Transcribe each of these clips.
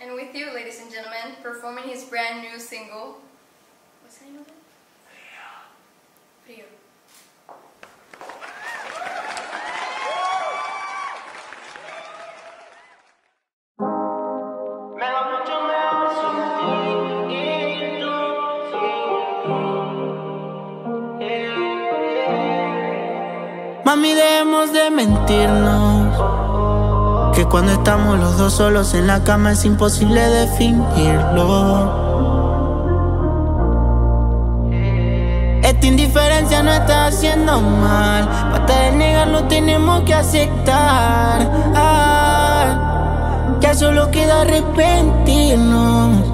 And with you, ladies and gentlemen, performing his brand new single. What's the name of it? Frío. Mami, dejemos de mentirnos, que cuando estamos los dos solos en la cama es imposible definirlo. Esta indiferencia no está haciendo mal, basta de negarlo, tenemos que aceptar. Ya solo queda arrepentirnos.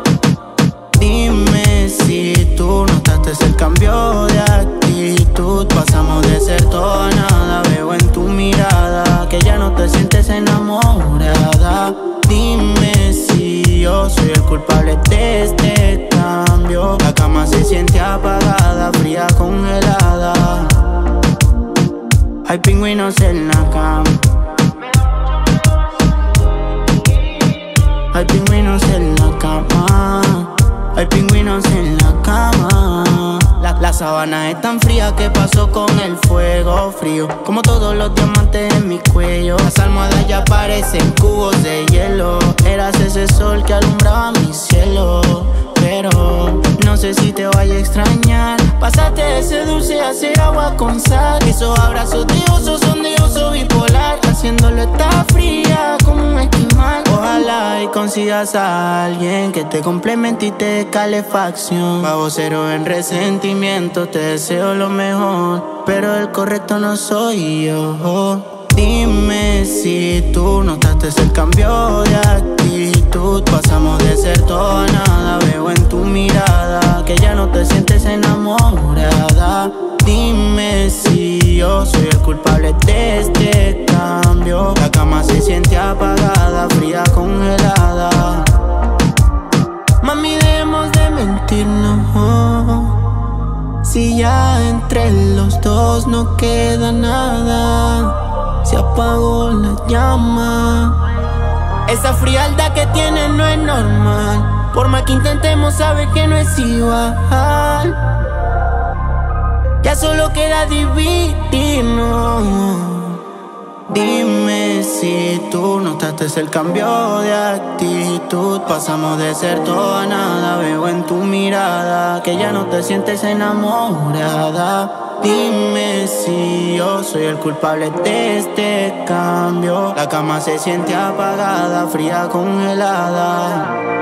Dime si tú notaste el cambio de actitud. Pasamos de ser todo a nada. Veo en tu mirada que ya no te sientes enamorada. Dime si yo soy el culpable de este cambio. La cama se siente apagada, fría, congelada. Hay pingüinos en la cama. Hay pingüinos en la cama. Hay pingüinos en la cama. La sábana es tan fría que pasó con el fuego frío, como todos los diamantes en mi cuello. Las almohadas ya parecen cubos de hielo. Eras ese sol que alumbraba mi cielo. Pero no sé si te vaya a extrañar. Pasaste de ese dulce a ser agua con sal. Esos abrazos de oso son de oso bipolar. Haciéndolo está fría como un esquimal. Ojalá y consigas a alguien que te complemente y te dé calefacción. Bajo cero en resentimiento, te deseo lo mejor, pero el correcto no soy yo. Dime si tú notaste el cambio de actitud. Pasamos de ser todo a nada. Veo en tu mirada que ya no te sientes enamorada. Dime si yo soy el culpable de este cambio. La cama se siente apagada, fría, congelada. Mami, dejemos de mentirnos, si ya entre los dos no queda nada. Se apagó la llama. Esa frialdad que tienes no es normal. Por más que intentemos, saber que no es igual. Ya solo queda dividirnos. Dime si tú notaste el cambio de actitud. Pasamos de ser todo a nada. Veo en tu mirada que ya no te sientes enamorada. Dime si yo soy el culpable de este cambio. La cama se siente apagada, fría, congelada.